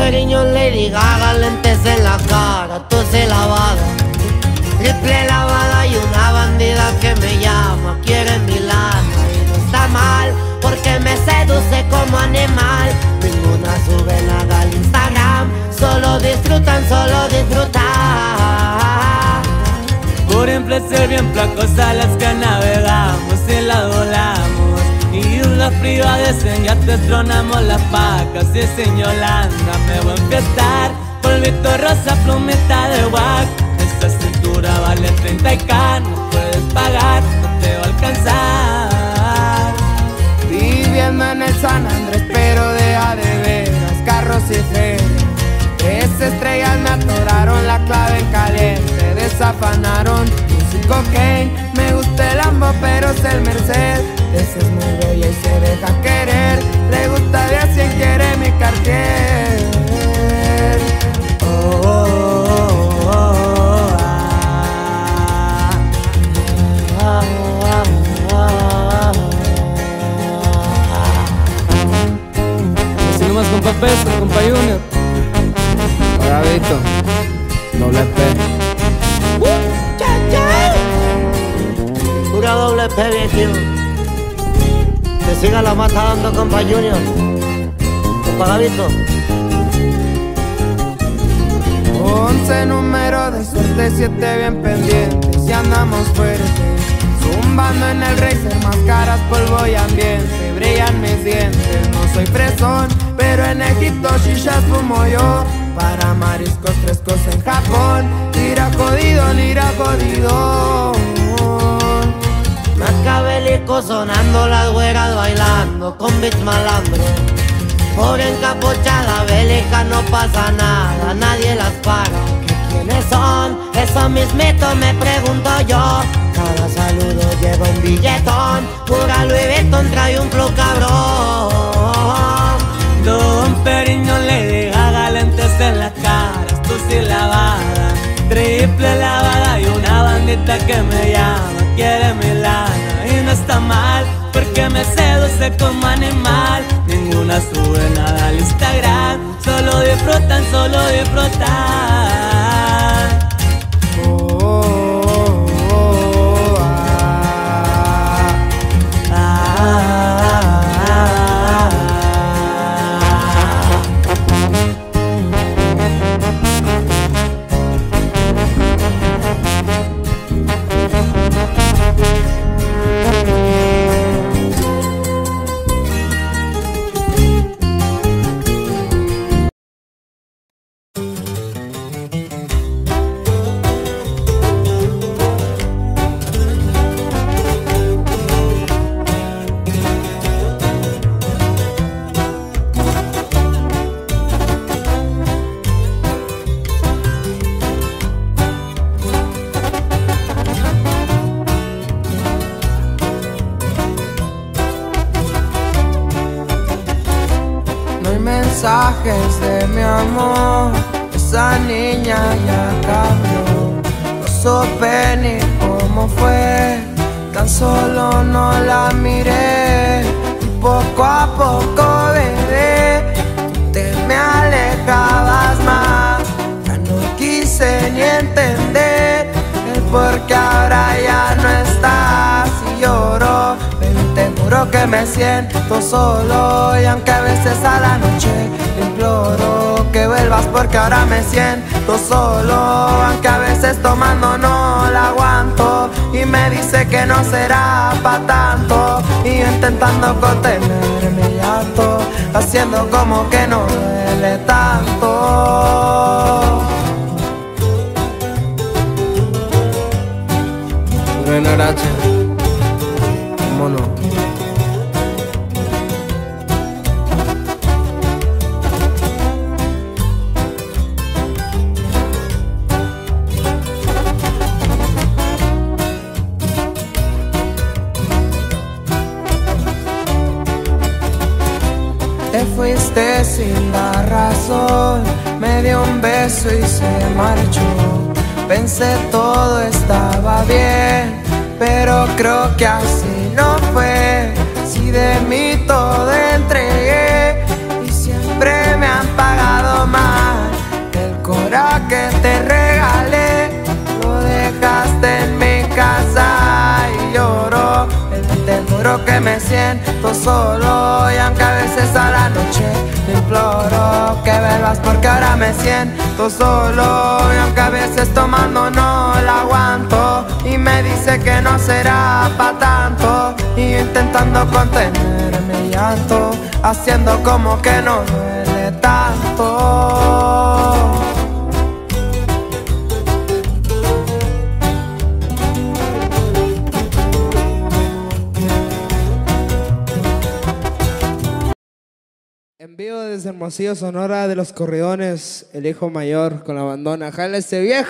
Periñón, Lady Gaga, lentes en la cara, tose lavada, triple lavada y una bandida que me llama, quiere mi lana y no está mal, porque me seduce como animal. Ninguna sube nada al Instagram, solo disfrutan, solo disfrutan. Por placer bien placosas las que navegamos y las volamos, y las privadas en yates tronamos las pacas. Y sin Yolanda me voy a empezar, polvito rosa, plumita de guac. Esta cintura vale 30K, no puedes pagar, no te va a alcanzar. Viviendo en el San Andrés, pero de veras, carros y ferias. 3 estrellas me atoraron la clave en caliente, desafanaron un cocaine. Me gusta el Lambo, pero es el Mercedes. Esa es muy bella y se deja querer. Le gusta de a 100, quiere mi Cartier. Oh, oh, oh, oh, ah. Así nomás, compa Peso, compa Junior. Bravito, doble P. Pura doble P, viejo. Que siga la mata dando, compa Junior, compa Gavito. 11 números de suerte, 7 bien pendientes y andamos fuertes. Zumbando en el racer, máscaras, polvo y ambiente. Brillan mis dientes, no soy fresón, pero en Egipto shishas fumo yo. Para mariscos frescos en Japón, lira jodido, lira jodido. Macabélico sonando, las güeras bailando con beats malandro. Pobre encapuchada bélica, no pasa nada, nadie las para. ¿Quiénes son? Eso mismito me pregunto yo. Cada saludo lleva un billetón, pura Louis Vuitton trae un flow cabrón. Don Periñón, Lady Gaga, lentes en la cara, esto sí lavada, triple lavada y una bandita que me llama, quiere mi lana y no está mal, porque me seduce como animal. Ninguna sube nada al Instagram, solo disfrutan, solo disfrutan. Oh, oh, oh, mensajes de mi amor, esa niña ya cambió. No supe ni cómo fue, tan solo no la miré. Y poco a poco, bebé, tú te me alejabas más. Ya no quise ni entender el por qué ahora ya no estás. Y lloro, baby, te juro que me siento solo. Y aunque a veces a la noche te imploro que vuelvas, porque ahora me siento solo. Aunque a veces tomando no la aguanto y me dice que no será pa' tanto. Y yo intentando contener mi llanto, haciendo como que no duele tanto. Bueno, gracias. Mono. Te fuiste sin dar razón, me dio un beso y se marchó. Pensé todo estaba bien, pero creo que así no fue. Si de mí todo entregué y siempre me han pagado más. juro que me siento solo. Y aunque a veces a la noche te imploro que vuelvas, porque ahora me siento solo. Y aunque a veces tomando no la aguanto, y me dice que no será pa' tanto, y yo intentando contener mi llanto, haciendo como que no duele tanto. En vivo desde Hermosillo, Sonora, de los Corridones, el hijo mayor con la bandona. ¡Jala ese viejo!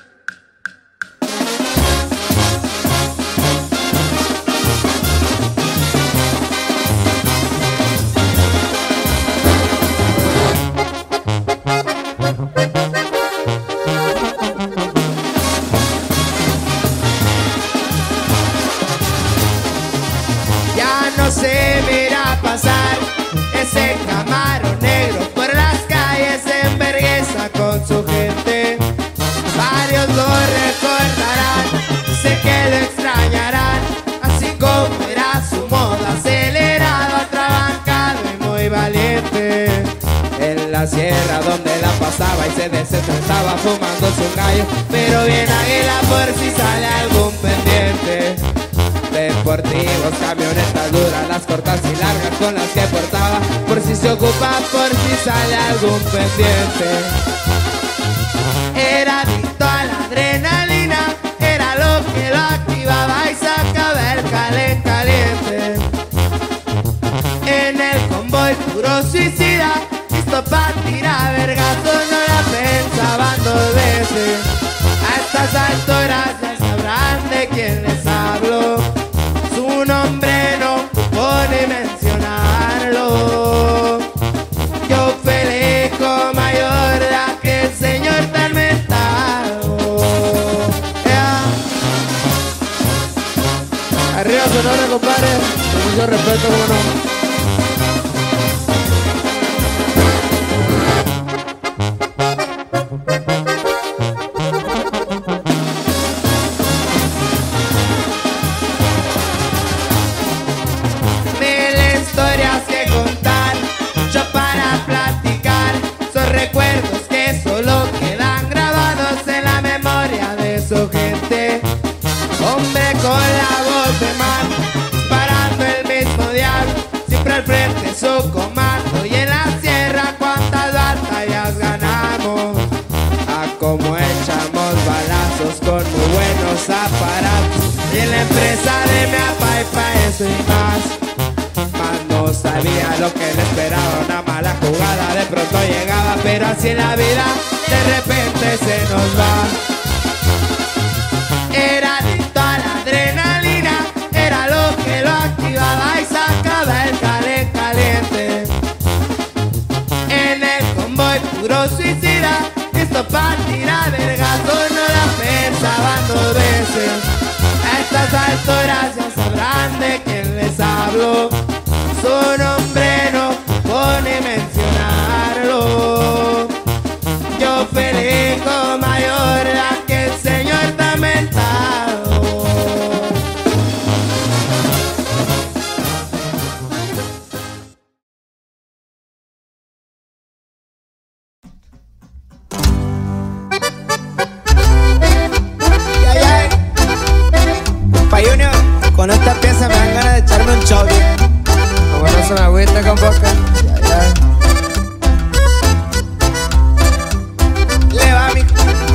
Ya no se verá pasar ese Camaro negro por las calles en vergüenza con su gente. Varios lo recordarán, sé que lo extrañarán, así como era su moda, acelerado, atrabancado y muy valiente. En la sierra donde la pasaba y se desestresaba fumándose un gallo, pero bien águila por si sale algún pendiente. Deportivos, camionetas duras, las cortas y largas con las que portaba, por si se ocupa, por si sale algún pendiente. Era adicto a la adrenalina, era lo que lo activaba y sacaba el caliente. En el convoy puro suicida, listo pa' tirar vergazos, no la pensaban dos veces. A estas alturas ya sabrán de quién les hablo. Su nombre no pone mencionarlo. Yo felico mayor de aquel señor tan mentado. Arriba Sonora, compadre. Con mucho respeto, como no. Recuerdos que solo quedan grabados en la memoria de su gente. Hombre con la voz de mar, parando el mismo dial, siempre al frente su comando. Y en la sierra cuántas batallas ganamos, como echamos balazos con muy buenos aparatos. Y en la empresa de mi papá y pa' eso y más no sabía lo que le esperaba, una mala jugada de pronto llegaba, pero así en la vida de repente se nos va. Era adicto a la adrenalina, era lo que lo activaba y sacaba el caliente. En el convoy puro suicida, listo pa' tirar vergazos, no la pensaban dos veces. A estas alturas ya sabrán de quién les hablo. Su nombre no pone mencionarlo. Yo felico mayor de aquel señor tan mentado. Pa' Junior, con esta pieza me dan ganas de echarme un choque. Como no se me agüita con boca. Le va mi.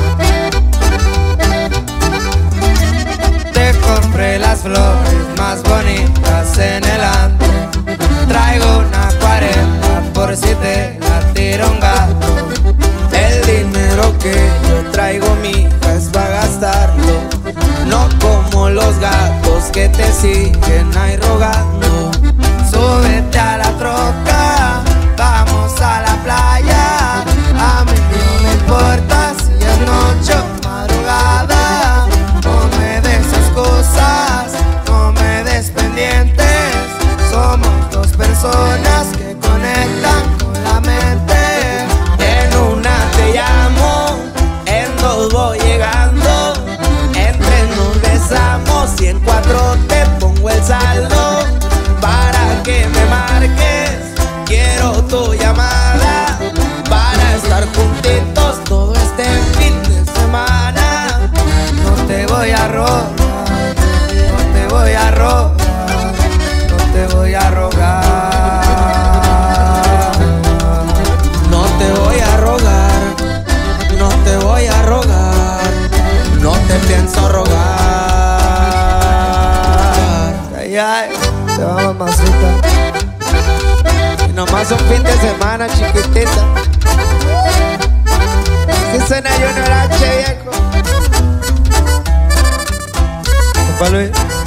Te compré las flores más bonitas en el antro. Traigo una 40 por si te la tira un gato. El dinero que yo traigo, mija, es pa' gastarlo, no como los gatos que te siguen ahí rogando. Súbete a la troca, vamos a la playa. A mí no me importa si es noche o madrugada. No me des excusas, no me des pendientes. Somos dos personas que conectan con la mente. En una te llamo, en dos voy llegando. En tres nos besamos y en cuatro te pongo el saldo. nomás un fin de semana, chiquitita. Si suena Junior H, viejo. Compa Luis.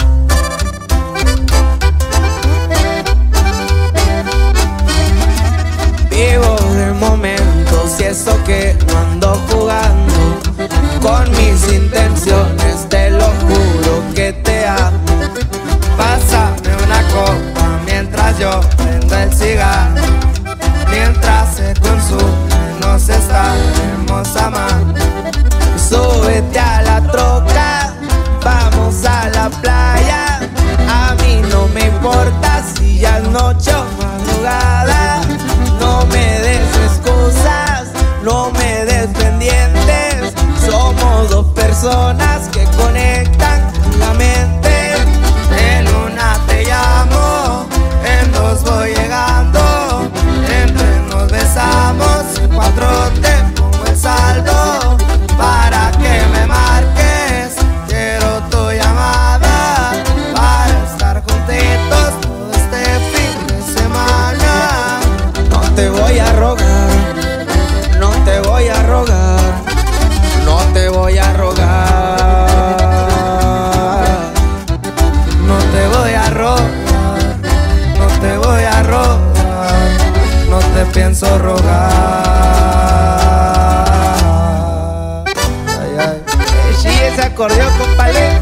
Vivo de momentos y eso que no ando jugando con mis intenciones, te lo juro que te amo. Pásame una copa mientras yo prendo el cigarro, mientras se consume nos estaremos amando. Súbete a la troca, vamos a la playa. A mí no me importa si ya es noche o madrugada. No me des excusas, no me des pendientes. Somos dos personas que conectan con la mente. En una te llamo, en dos voy llegando. En tres nos besamos, en cuatro te pongo el saldo. Para que me marques, quiero tu llamada, para estar juntitos todo este fin de semana. No te voy a rogar, no te voy a rogar, no te voy a rogar, no te voy a rogar, no te voy a rogar, no te pienso rogar. Ay, ay. Sí, ese acordeón, compadre.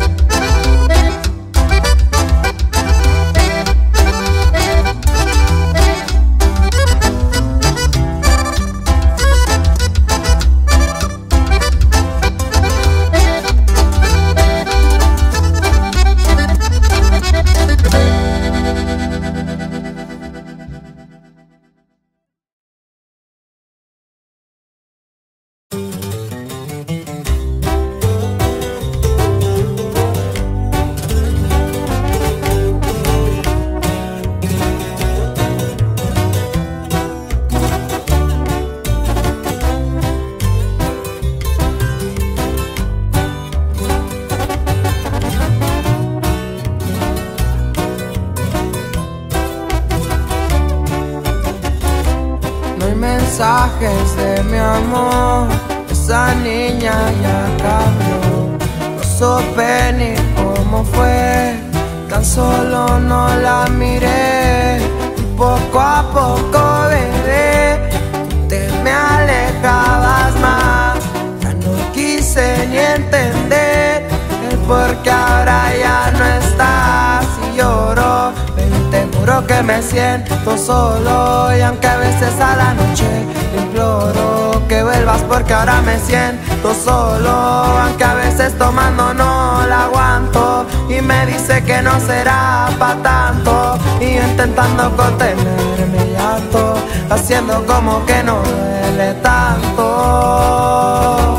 Mensajes de mi amor, esa niña ya cambió. No supe ni cómo fue, tan solo no la miré. Poco a poco, bebé, te me alejabas más. Ya no quise ni entender el por qué ahora ya no estás. Y lloro, baby, te juro que me siento solo. Y aunque a veces a la noche te imploro que vuelvas porque ahora me siento solo. Aunque a veces tomando no la aguanto y me dice que no será pa' tanto. Y yo intentando contener mi llanto, haciendo como que no duele tanto.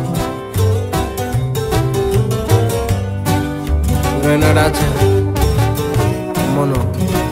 Junior H, ¿cómo no?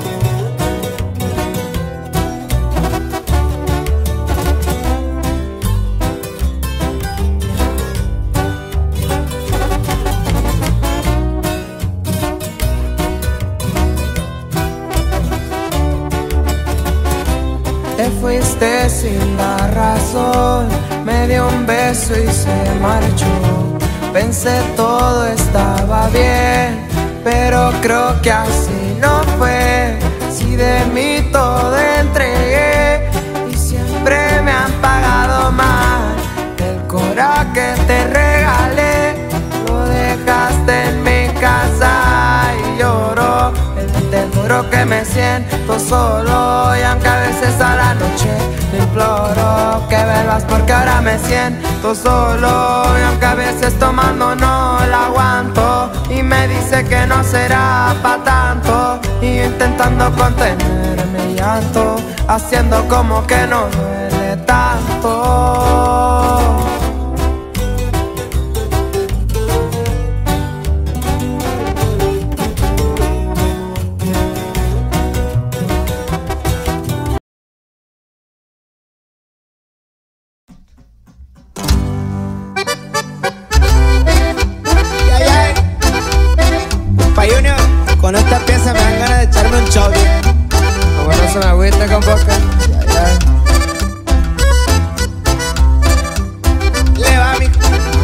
Te fuiste sin dar razón, me dio un beso y se marchó. Pensé todo estaba bien, pero creo que así no fue. Si de mí todo entregué y siempre me han pagado mal. El coraje que te regalé lo dejaste en mi casa y lloro. Te juro que me siento solo y aunque a veces a la noche te imploro que vuelvas porque ahora me siento solo. Y aunque a veces tomando no la aguanto y me dice que no será pa' tanto. Y yo intentando contener mi llanto, haciendo como que no duele tanto. Con esta pieza me dan ganas de echarme un choque. Como no se me agüita, compa. coca. Le va mi.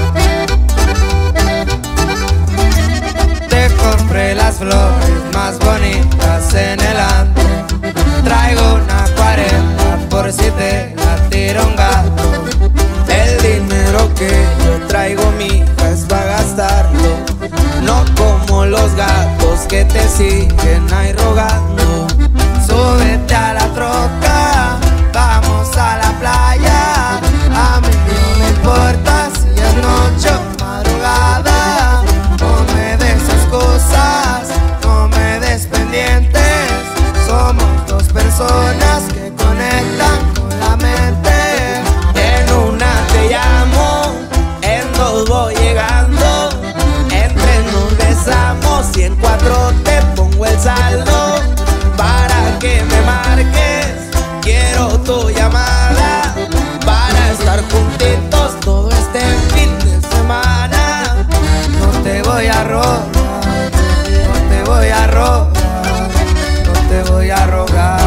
Te compré las flores más bonitas en el antro. Traigo una 40 por si te la tira un gato. El dinero que yo traigo, mija, es para gastarlo. No como los gatos que te siguen ahí rogando. Súbete a la troca, vamos a la playa. A mí no me importa si es noche o madrugada. No me des excusas, no me des pendientes. Somos dos personas que conectan con la mente. En una te llamo, en dos voy llegando. En tres nos besamos y en cuatro te pongo el saldo. Para que me marques, quiero tu llamada. Para estar juntitos todo este fin de semana. No te voy a robar, no te voy a robar, no te voy a rogar.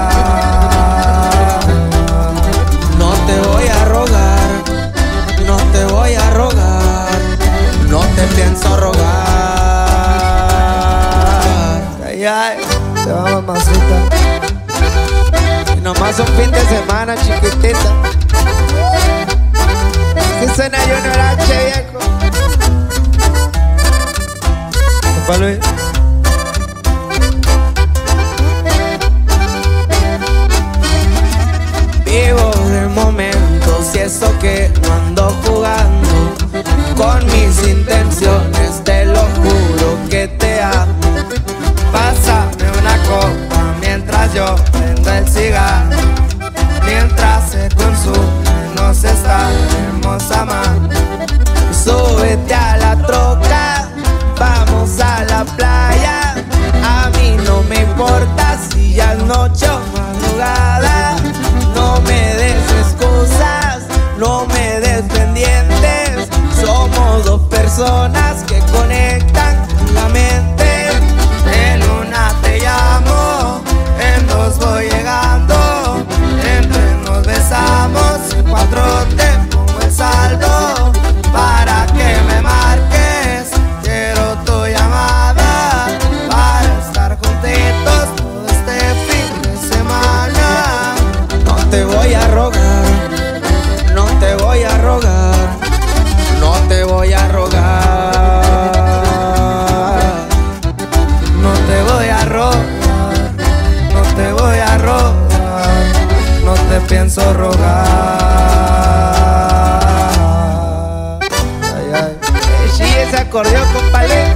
No te voy a rogar, no te voy a rogar, no te pienso rogar. Ay, ay, te va, mamacita. Y nomás un fin de semana, chiquitita. Si suena Junior H, viejo. Papá Luis. Vivo de momentos y eso que no ando jugando con mis intenciones, te lo juro que te amo. Pásame una copa mientras yo prendo el cigarro. Mientras se consume nos estaremos amando. Súbete a la troca, vamos a la playa. A mí no me importa si ya es noche o madrugada. No me des excusas, no me des pendientes. Somos dos personas que conectan con la mente. En una te llamo, en dos voy llegando. En tres nos besamos, en cuatro te pongo el saldo. Para que me marques, quiero tu llamada. Para estar juntitos todo este fin de semana. No te voy a rogar, no te voy a rogar, no te voy a rogar. No te voy a rogar, no te voy a rogar, no te pienso rogar. Ay, ay. Sí, ese acordeón, compadre.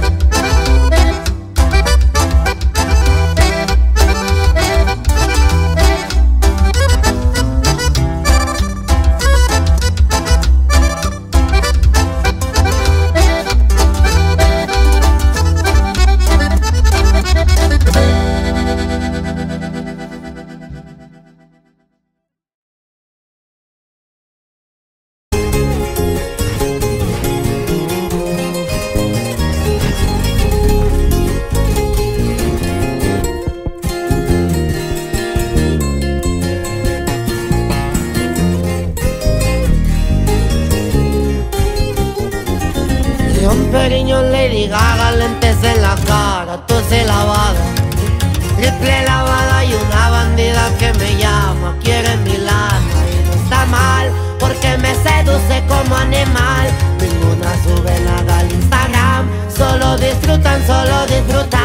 Periño, Lady Gaga, lentes en la cara, tos lavada, triple lavada y una bandida que me llama, quiere mi lana y no está mal, porque me seduce como animal. Ninguna sube nada al Instagram, solo disfrutan, solo disfrutan.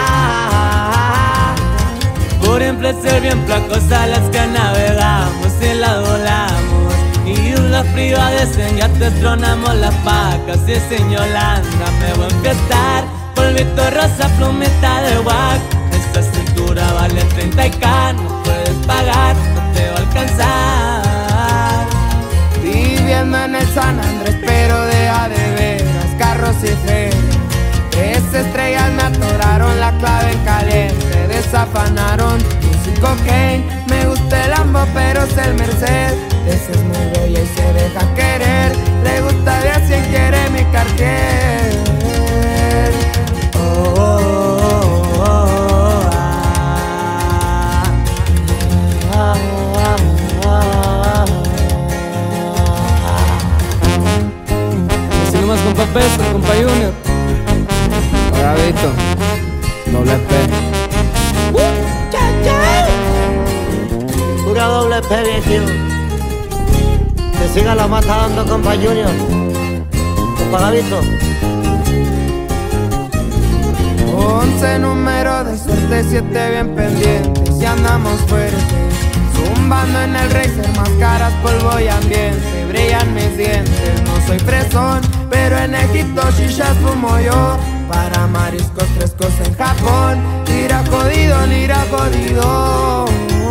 Por un placer bien placosa las que navegamos y las volamos. Y islas privadas en yates tronamos las pacas. Y en Yolanda me voy a empezar, polvito rosa, plumeta de guac. Esta cintura vale 30K, no puedes pagar, no te va a alcanzar. Viviendo en el San Andrés, pero de a de veras, carros y ferias. 3 estrellas me atoraron la clave en caliente, desafanaron un cocaine. Me gusta el Lambo, pero es el Mercedes. Esa es muy bella y se deja querer. Le gusta de a 100, quiere mi Cartier. Oh, oh, oh, oh, ah, ah, ah. Colombia doble P, viejito. Que siga la mata dando, compa Junior. Compa Gavito. 11 números de suerte, 7 bien pendientes y andamos fuertes. Zumbando en el racer, máscaras, polvo y ambiente. Brillan mis dientes, no soy fresón, pero en Egipto shishas fumo yo. Para mariscos frescos en Japón, lira jodido.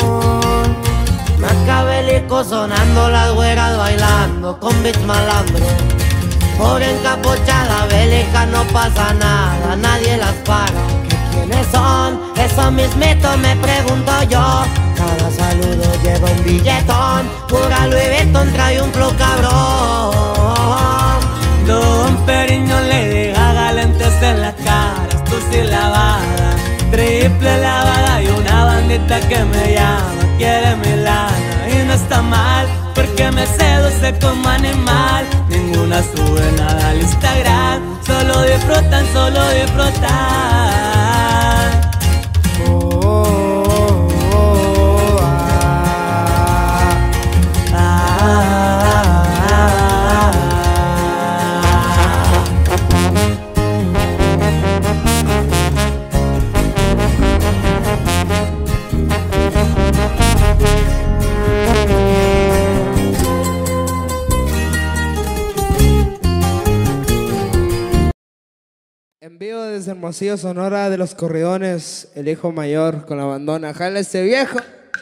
Macabélico sonando, las güeras bailando con beats malandro. Pobre encapuchada bélica, no pasa nada, nadie las para. ¿Quiénes son? Eso mismito me pregunto yo. Cada saludo lleva un billetón, pura Louis Vuitton trae un flow cabrón. Don Periñón le deja galentes en la cara, esto sí lavada, triple lavada y una bandita que me llama, quiere mi lana y no está mal, porque me seduce como animal. Ninguna sube nada al Instagram, solo disfrutan, En vivo desde Hermosillo, Sonora, de los Corridones, el hijo mayor con la bandona. ¡Jala ese viejo!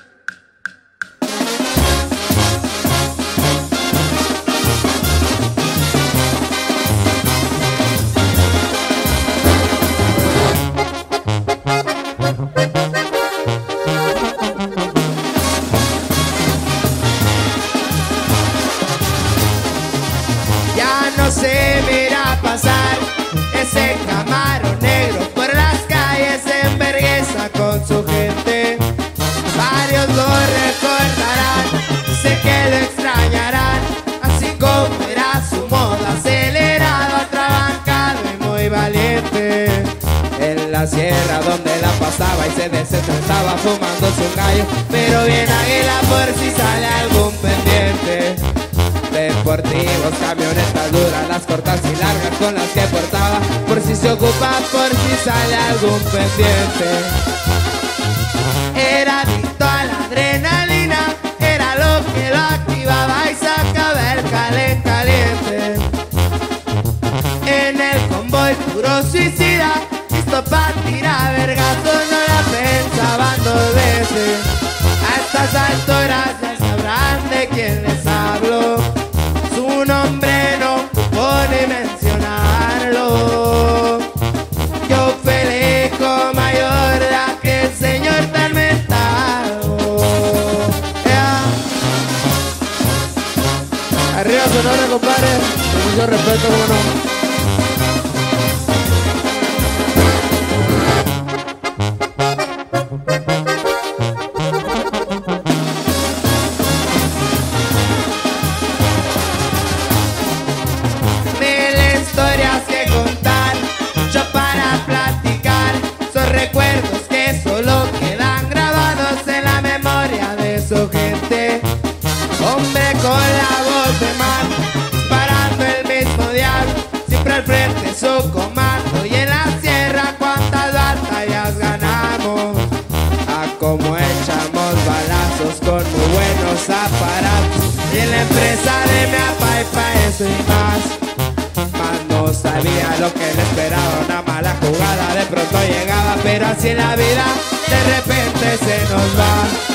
Ya no se mira pasar ese Camaro negro por las calles en vergüenza con su gente. Varios lo recordarán, sé que lo extrañarán, así como era su moda, acelerado, atrabancado y muy valiente. En la sierra donde la pasaba y se desestresaba fumándose un gallo, pero bien águila por si sale algún pendiente. Deportivos, camionetas duras, las cortas y largas con las que portaba, por si se ocupa, por si sale algún pendiente. Era adicto a la adrenalina, era lo que lo activaba y sacaba el caliente. En el convoy puro suicida, listo pa' tirar vergazos, no la pensaban dos veces. A estas alturas ya sabrán de quién les hablo. Su nombre no pone mencionarlo. Yo Felico mayor de aquel señor tan mentado. Arriba Sonora, compadre. Con mucho respeto, cómo no. Recuerdos que solo quedan grabados en la memoria de su gente. Hombre con la voz de mar, parando el mismo dial, siempre al frente su comando. Y en la sierra cuántas batallas ganamos, a como echamos balazos con muy buenos aparatos. Y en la empresa de mi papá y pa' eso y más no sabía lo que le esperaba, una mala jugada de pronto llegaba, pero así en la vida de repente se nos va.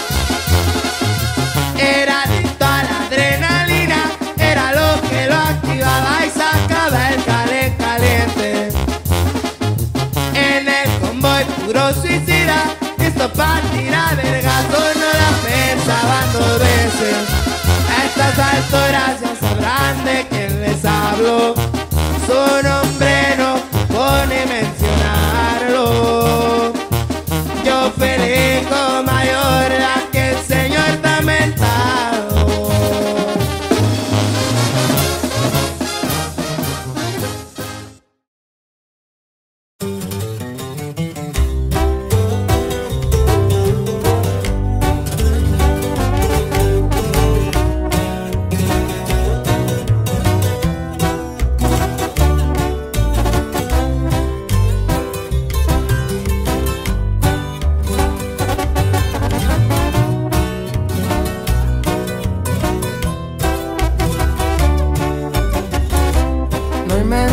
Era adicto a la adrenalina, era lo que lo activaba y sacaba el caliente. En el convoy puro suicida, listo pa' tirar vergazos, no la pensaban dos veces. A estas alturas ya sabrán de quién les hablo. Su nombre no pone mencionarlo. Yo Felico mayor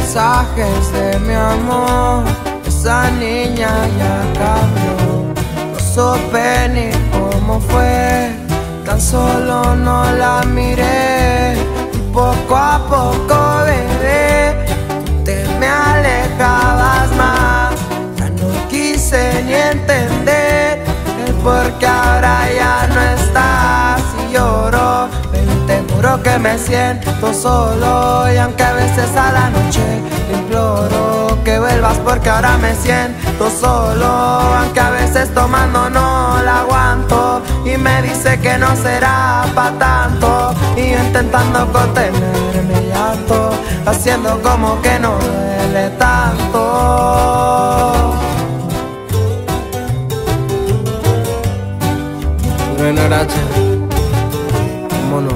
mensajes de mi amor. Esa niña ya cambió, no supe ni cómo fue, tan solo no la miré. Y poco a poco, bebé, te me alejabas más. Ya no quise ni entender el por qué ahora ya no estás. Y lloro, baby, te juro que me siento solo. Y aunque a veces a la noche te imploro que vuelvas porque ahora me siento solo. Aunque a veces tomando no la aguanto y me dice que no será pa' tanto. Y yo intentando contener mi llanto, haciendo como que no duele tanto. Bueno, gracias. Vámonos.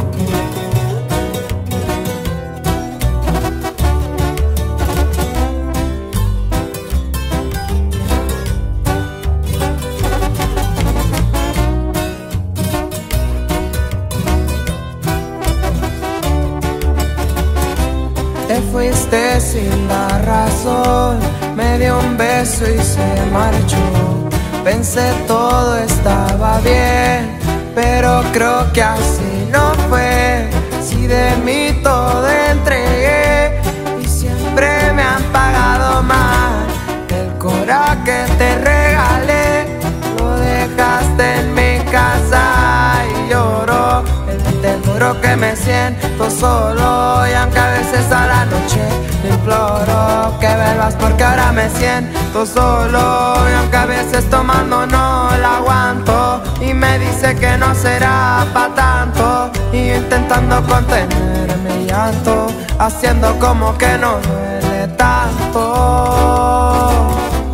Te fuiste sin dar razón, me dio un beso y se marchó. Pensé todo estaba bien, pero creo que así no fue. Si de mí todo entregué y siempre me han pagado mal. El coraje que te regalé lo dejaste en mi casa y lloro. Te juro que me siento solo. Y aunque a veces a la noche te imploro que vuelvas porque ahora me siento solo. Y aunque a veces tomando no la aguanto y me dice que no será pa' tanto. Y yo intentando contener mi llanto, haciendo como que no duele tanto.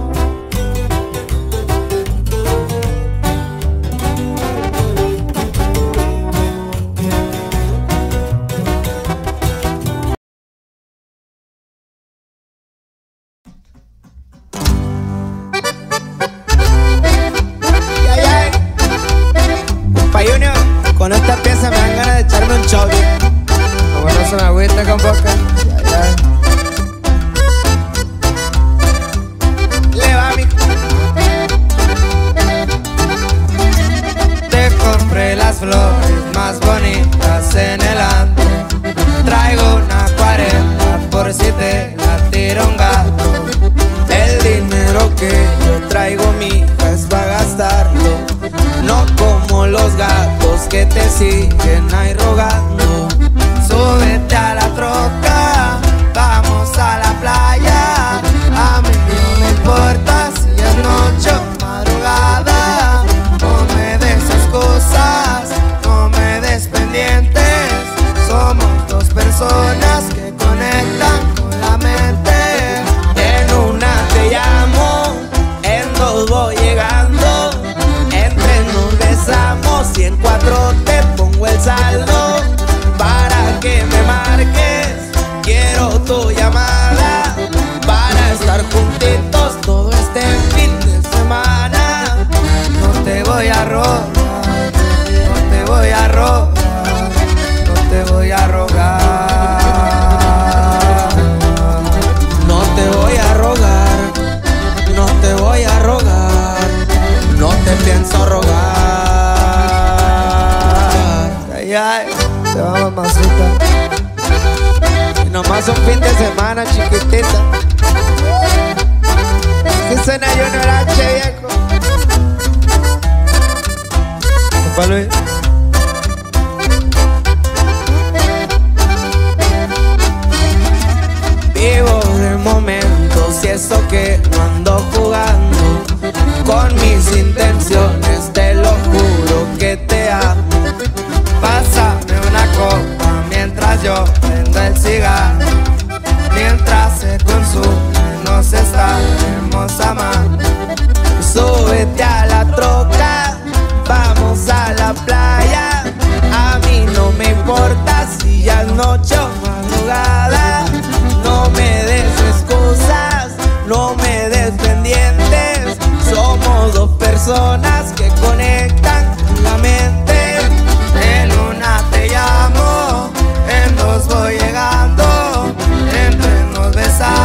Con esta pieza me dan ganas de echarme un choque. Como no se me agüita con boca. Le va mi. Te compré las flores más bonitas en el antro. Traigo una 40 por si te la tira un gato. El dinero que yo traigo, mija, es para gastarlo. No como los gatos que te siguen ahí rogando. Súbete a la troca, vamos a la playa. A mí no me importa si es noche o madrugada. No me des excusas, no me des pendientes. Somos dos personas que conectan con la mente. En una te llamo, en dos voy llegando. Y en 4 te pongo el saldo para que me marques. Quiero tu llamada para estar juntitos todo este fin de semana. No te voy a rogar, no te voy a rogar, no te voy a rogar. No te voy a rogar, no te voy a rogar, no te pienso rogar. Ay, te va, mamacita. Y nomás un fin de semana, chiquitita. Si suena Junior H, viejo. Papá Luis. Vivo de momentos y eso que no ando jugando con mis intenciones, te lo juro que te amo. Pásame una copa mientras yo prendo el cigarro. Mientras se consume nos estaremos amando. Súbete a la troca, vamos a la playa. A mí no me importa si ya es noche o madrugada. No me des excusas, no me des pendientes. Somos dos personas que conectan con la mente. En una te llamo, en dos voy llegando. Entre nos besamos.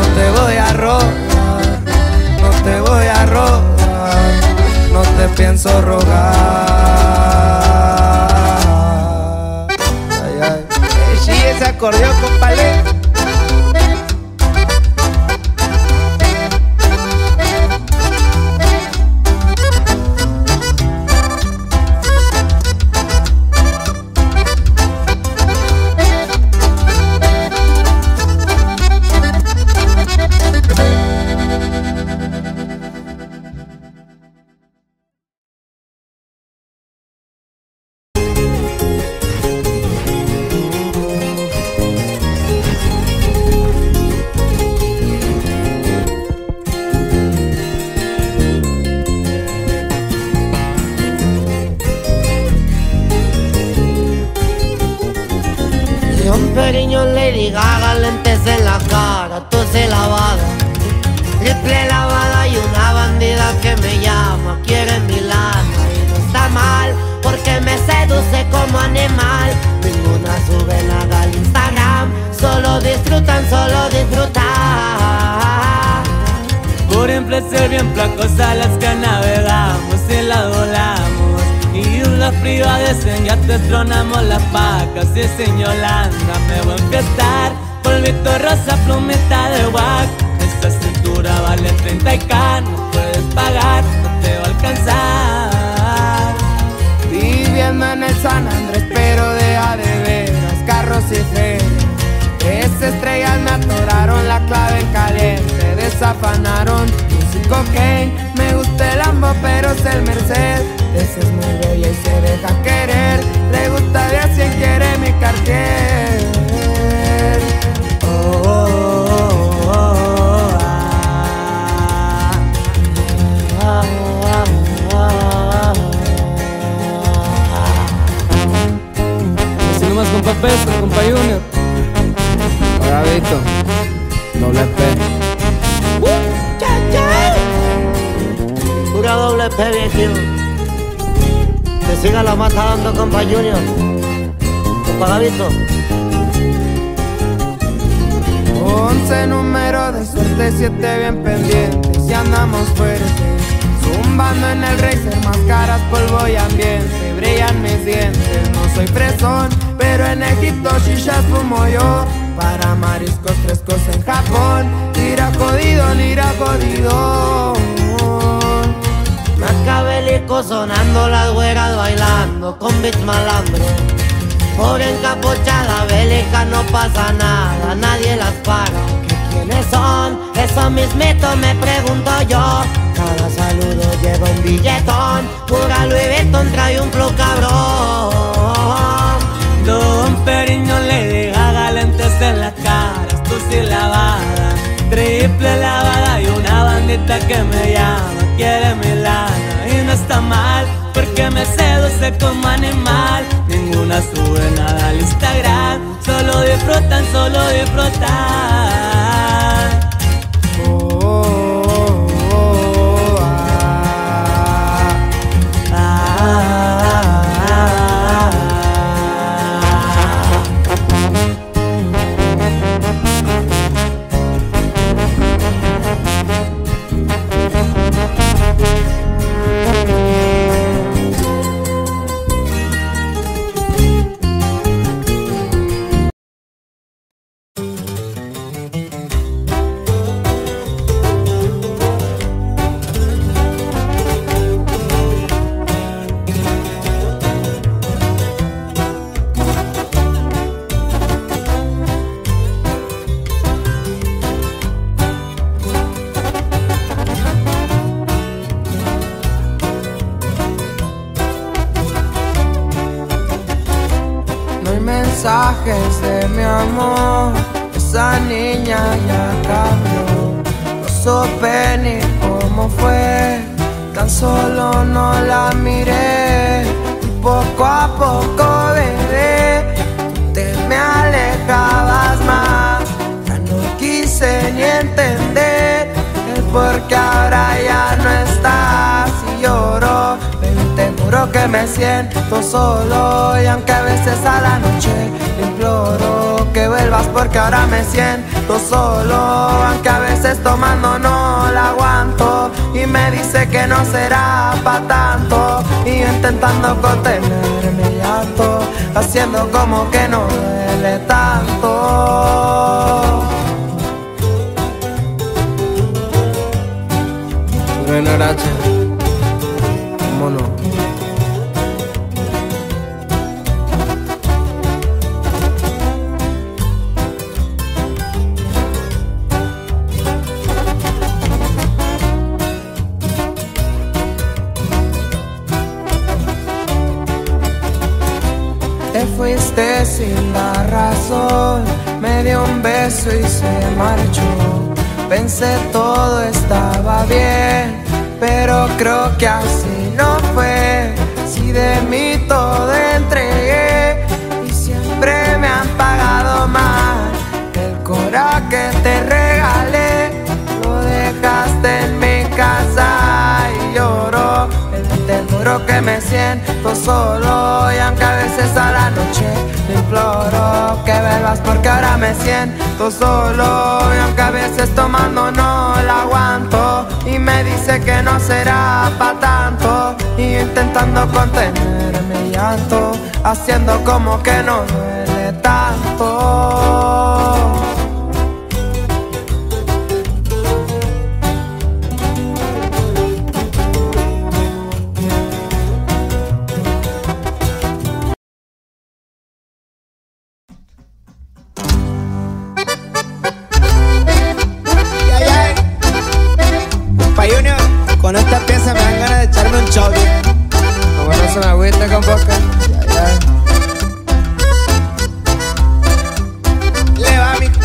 te voy a robar, no te voy a robar, no te pienso rogar. Ay, ay. Sí, ese acordeón, compadre. Periño, Lady Gaga, lentes en la cara, tos lavada, triple lavada y una bandida que me llama, quiere mi lana y no está mal, porque me seduce como animal. Ninguna sube nada al Instagram, solo disfrutan, solo disfrutan. Por placer bien placosa las que navegamos y las volamos. Y las privadas en yates tronamos las pacas y sin Yolanda me voy a empezar. Polvito rosa, plumita de guac. Esta cintura vale 30K, no puedes pagar, no te va a alcanzar. Viviendo en el San Andrés, pero de veras, carros y ferias. 3 estrellas me atoraron la clave en caliente, desafanaron un cocaine. Me gusta el Lambo, pero es el Mercedes. Esa es muy bella y se deja querer. Le gusta de a 100, quiere mi Cartier. Oh, oh, oh, oh, Así nomás, compa Pesco, compa Junior. Bravito, doble P. Pura doble P, viejo. Que siga la mata dando, compa Junior, compa Gavito. 11 números de suerte, 7 bien pendientes y andamos fuertes. Zumbando en el racer, máscaras, polvo y ambiente. Brillan mis dientes, no soy fresón, pero en Egipto shishas fumo yo. Para mariscos frescos en Japón, lira jodido, lira jodido. Macabélico sonando, las güeras bailando con beats malandro. Pobre encapuchada bélica, no pasa nada, nadie las para. ¿Quiénes son? Eso mismito me pregunto yo. Cada saludo lleva un billetón, pura Louis Vuitton trae un flow cabrón. Don Periño, Lady Gaga, lentes en la cara, tú sí lavada, triple lavada y una bandita que me llama, quiere mi lana y no está mal, porque me seduce como animal. Ninguna sube nada al Instagram, solo disfrutan, solo disfrutan. Mensajes de mi amor, esa niña ya cambió. No supe ni cómo fue, tan solo no la miré. Y poco a poco, bebé, te me alejabas más. Ya no quise ni entender el por qué ahora ya no estás. Y lloro, baby, te juro que me siento solo. Y aunque a veces a la noche te imploro que vuelvas porque ahora me siento solo, aunque a veces tomando no la aguanto y me dice que no será pa' tanto, y yo intentando contener mi llanto, haciendo como que no duele tanto. Bueno, Arache, vámonos. Te fuiste sin dar razón, me dio un beso y se marchó. Pensé todo estaba bien, pero creo que así no fue. Si de mí todo entregué y siempre me han pagado mal, el coraje que te regalé lo dejaste en mi casa y lloro. Te juro que me siento solo, y aunque a veces a la noche te imploro que vuelvas porque ahora me siento solo, y aunque a veces tomando no la aguanto y me dice que no será pa' tanto, y yo intentando contener mi llanto, haciendo como que no duele tanto. Con esta pieza me dan ganas de echarme un shot. Como no se me agüita con boca. Le va mi.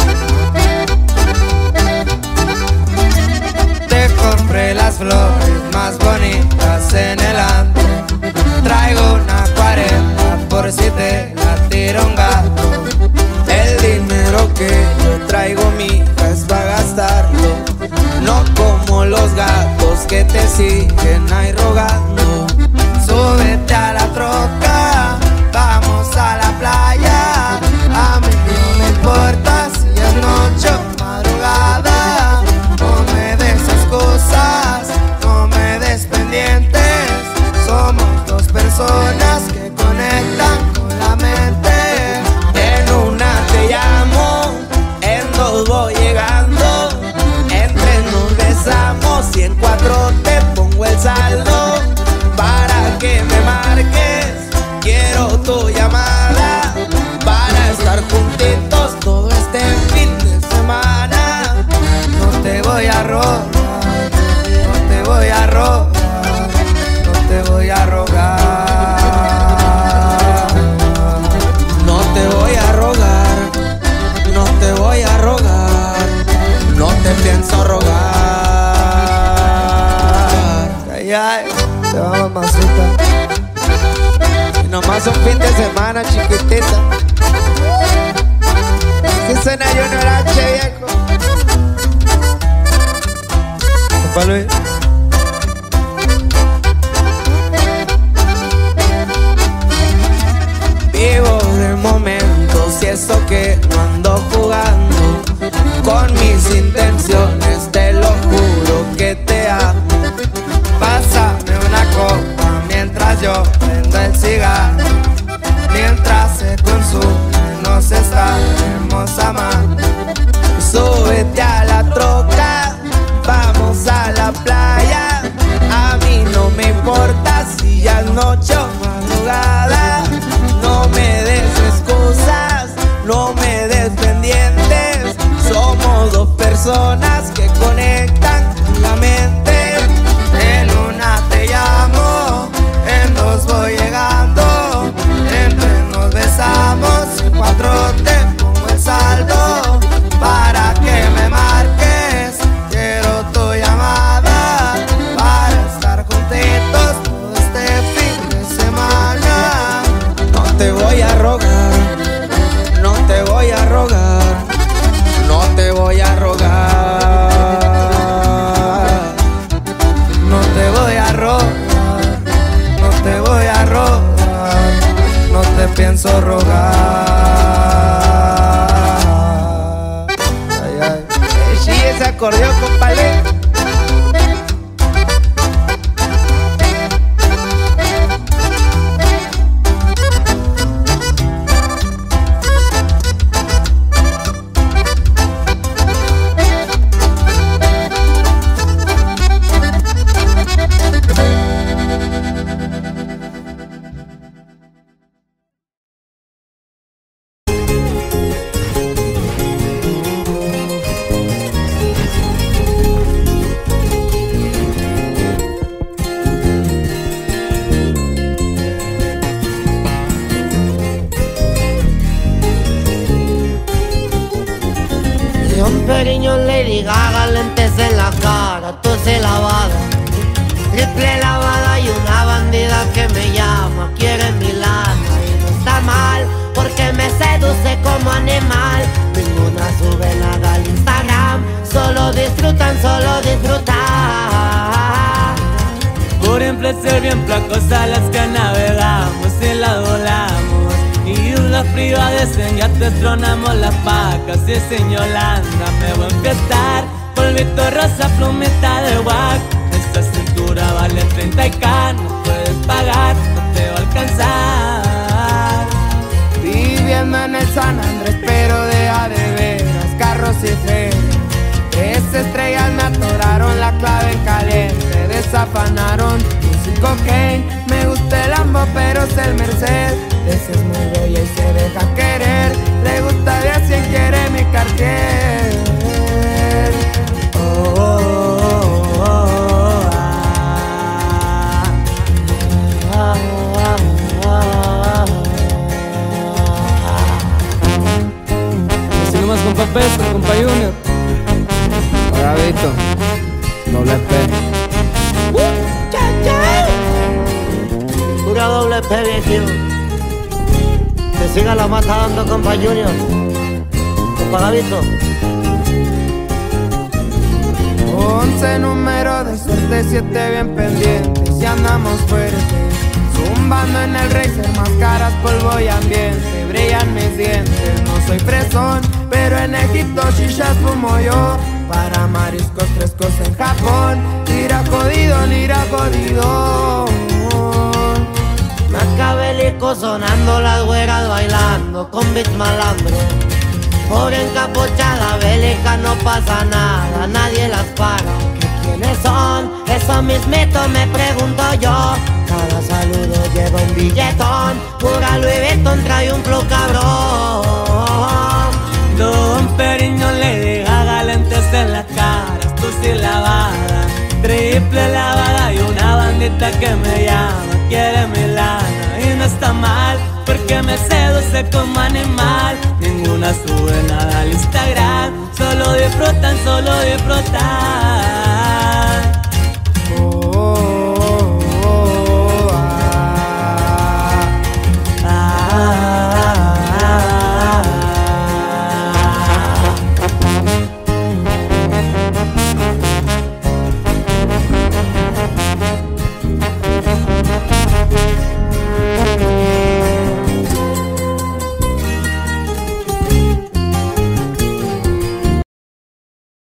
Te compré las flores más bonitas en el antro. Traigo una 40 por si te la tira un gato. El dinero que yo traigo, mija, es pa' gastarlo, no como los gatos que te siguen ahí rogando. Súbete a la troca, vamos a la playa. A mí no me importa si es noche o madrugada. No me des excusas, no me des pendientes. Somos dos personas que conectan con la mente. En una te llamo, en dos voy llegando, en tres nos besamos y en cuatro te pongo el saldo. Para que me marques, quiero tu llamada, para estar juntitos todo este fin de semana. No te voy a rogar, no te voy a rogar, no te voy a rogar. No te voy a rogar, no te voy a rogar, no te pienso rogar. Ay, ay, te va, mamacita. Y nomás un fin de semana, chiquitita. Si suena Junior H, viejo. Papá Luis. Vivo de momentos y eso que no ando jugando con mis intenciones, te lo juro que te amo. Pásame una copa mientras yo prendo el cigarro, mientras se consume nos estaremos amando. Súbete a la troca, vamos a la playa. A mí no me importa si ya es noche o madrugada. No me des excusas, no me des pendientes. Somos dos personas que conectan con la mente. En una te llamo, en dos voy llegando, en tres nos besamos, en cuatro te pongo el saldo. Para que me marques, quiero tu llamada, para estar juntitos todo este fin de semana. No te voy a rogar, no te voy a rogar, no te voy a rogar. Yo, compadre. Don Periño, Lady Gaga, lentes en la cara, tos lavada, triple lavada y una bandida que me llama, quiere mi lana y no está mal, porque me seduce como animal. Ninguna sube nada al Instagram, solo disfrutan, solo disfrutan. Por placer bien placosas las que navegamos y la volamos, y las privades ya te tronamos las pacas. Y sin Yolanda me voy a empiezar, polvito rosa, plumita de guac. Esta cintura vale 30K, no puedes pagar, no te va a alcanzar. Viviendo en el San Andrés, pero de a de veras, carros y feria. 3 estrellas me atoraron, la clave en caliente, desafanaron. Music cocaine, me gusta el Lambo, pero es el Merced. Ese es muy bella y se deja querer, le gusta de a 100, quiere mi Cartier. Oh, oh, oh, oh, Así nomás, compa Peso, compa Junior. Gabito, doble P. Pura doble P, viejo. Que siga la mata dando, compa Junior, compa Gabito. 11 números de suerte, 7 bien pendientes y andamos fuertes. Zumbando en el racer, máscaras, polvo y ambiente. Brillan mis dientes, no soy fresón, pero en Egipto shishas fumo yo. Para mariscos frescos en Japón, nira jodido, nira jodido. Macabélico sonando, las güeras bailando con beats malandro. Pobre encapuchada bélica, no pasa nada, nadie las paga. ¿Quiénes son? Eso mismito me pregunto yo. Cada saludo lleva un billetón, pura Louis Vuitton trae un flow cabrón. Don Periño, Lady Gaga, lentes en la cara, tú sí lavada, triple lavada y una bandita que me llama, quiere mi lana y no está mal, porque me seduce como animal. Ninguna sube nada al Instagram, solo disfrutan, solo disfrutan.